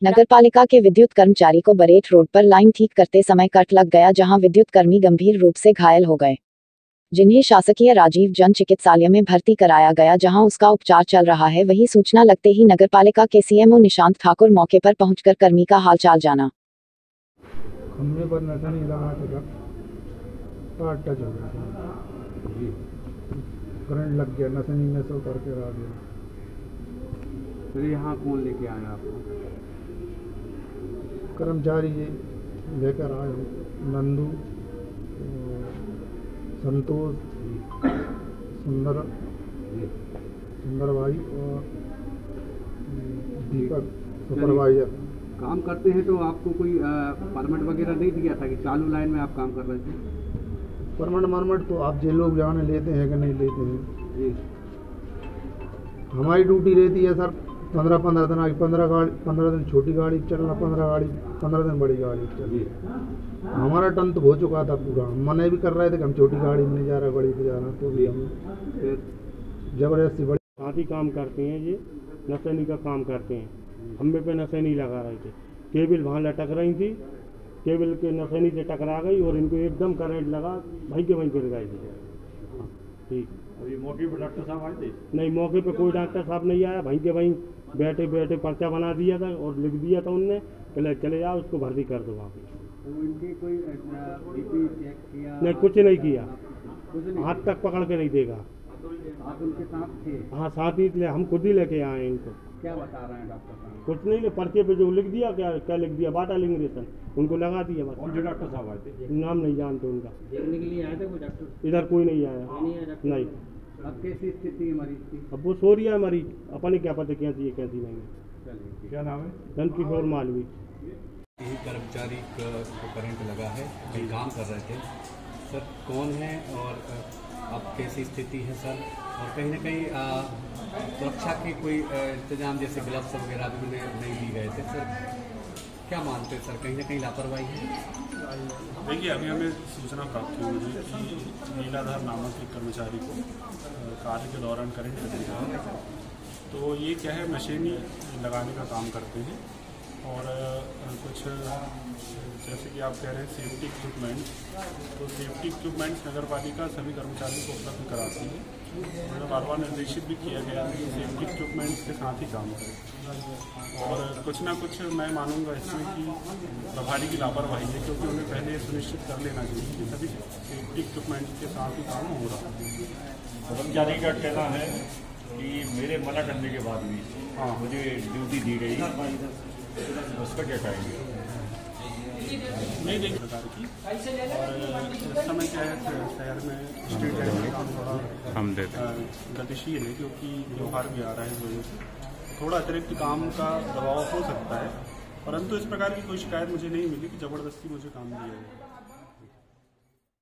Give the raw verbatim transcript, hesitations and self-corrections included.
नगरपालिका के विद्युत कर्मचारी को बरेठ रोड पर लाइन ठीक करते समय कट लग गया, जहां विद्युत कर्मी गंभीर रूप से घायल हो गए, जिन्हें शासकीय राजीव जन चिकित्सालय में भर्ती कराया गया, जहां उसका उपचार चल रहा है। वहीं सूचना लगते ही नगरपालिका के सीएमओ निशांत ठाकुर मौके पर पहुंचकर कर्मी का हालचाल जाना। खंभे पर नशा नहीं लगा था, तार टच हो गया, करंट लग गया, नशा नहीं में सो करके रह गया। फिर यहाँ कौन लेके आया आपको? कर्मचारी जी लेकर आए, नंदू, संतोष, सुंदर सुंदर भाई और दीपक सुपरवाइजर। काम करते हैं तो आपको कोई परमिट वगैरह नहीं दिया था कि चालू लाइन में आप काम कर रहे थे? परमिट मरमिट तो आप जे लोग जाने लेते हैं कि नहीं लेते हैं जी। हमारी ड्यूटी रहती है सर, पंद्रह पंद्रह दिन आगे पंद्रह गाड़ी पंद्रह दिन छोटी गाड़ी चलना, पंद्रह गाड़ी पंद्रह दिन बड़ी गाड़ी चलना। हमारा टन तो हो चुका था पूरा, हम मना भी कर रहे थे कि हम छोटी गाड़ी में नहीं जा रहे, बड़ी पे जा रहे, तो भी हम फिर जबरदस्ती बड़ी साथ ही काम करते हैं। ये नशेनी का काम करते हैं, खंबे पे नशेनी लगा रहे थे, केबल वहाँ लटक रही थी, केबल के नशेनी से टकरा गई और इनको एकदम करंट लगा, वहीं के वहीं गिर गए थे। ठीक, अभी मौके पर डॉक्टर साहब आए थे? नहीं, मौके पे कोई डॉक्टर साहब नहीं आया, वहीं के वहीं बैठे बैठे पर्चा बना दिया था और लिख दिया था उनने, पहले चले जाओ उसको भर्ती कर दो वहाँ पे। तो इनकी कोई बीपी चेक किया? नहीं, कुछ नहीं किया, हाथ तक पकड़ के नहीं देगा। आप उनके साथ थे? हाँ, साथ ही थे, हम खुद ही लेके आए इनको। क्या बता रहे हैं डॉक्टर साहब? कुछ नहीं, पर्चे पे जो लिख दिया, क्या क्या लिख दिया, बाटल इंग्रेशन उनको लगा दिया बस। कौन से डॉक्टर साहब आए थे? नाम नहीं जानते उनका। देखने के लिए आए थे कोई डॉक्टर? इधर कोई नहीं आया। नहीं आया डॉक्टर? नहीं। अब कैसी स्थिति है मरीज की? अब वो सो रहा है मरीज, अपने क्या पता कैसी है कैसी नहीं है। चलिए, क्या नाम है? नंद किशोर मालवी। यही कर्मचारी को करंट लगा है, कहीं काम कर रहे थे सर। कौन है और अब कैसी स्थिति है सर? और कहीं ना कहीं सुरक्षा के कोई इंतजाम जैसे ग्लव्स वगैरह भी उन्हें नहीं दी गए थे सर, क्या मानते हैं सर? कहीं ना कहीं लापरवाही है? देखिए, अभी हमें सूचना प्राप्त हुई है कि नीलाधर नामक एक कर्मचारी को कार्य के दौरान करंट लगा है। तो ये क्या है, मशीनी लगाने का काम करते हैं और कुछ जैसे कि आप कह रहे हैं सेफ्टी इक्विपमेंट्स, तो सेफ्टी इक्विपमेंट्स नगर पालिका सभी कर्मचारियों को उपलब्ध कराती है। उन्हें बार बार निर्देशित भी किया गया है कि सेफ्टी इक्विपमेंट्स के साथ ही काम करें। और कुछ ना कुछ मैं मानूंगा इसमें कि प्रभारी की लापरवाही है, क्योंकि उन्हें पहले सुनिश्चित कर लेना चाहिए कि सभी सेफ्टी इक्विपमेंट्स के साथ ही काम हो रहा है। कर्मचारी का कहना है कि मेरे मना करने के बाद भी हाँ मुझे ड्यूटी दी गई, उसका क्या कहेंगे? नहीं देख प्रकार की, और इस समय क्या है शहर में स्ट्रीट लाइट का काम थोड़ा गतिशील है, क्योंकि त्यौहार भी आ रहा है, इस वजह से थोड़ा अतिरिक्त काम का दबाव हो सकता है, परंतु इस प्रकार की कोई शिकायत मुझे नहीं मिली कि जबरदस्ती मुझे काम दिया जाए।